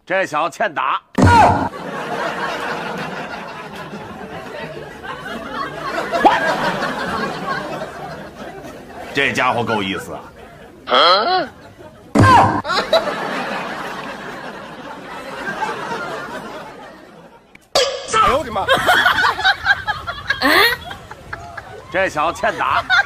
这小子欠打。这家伙够意思啊！哎呦我的妈！这小子欠打。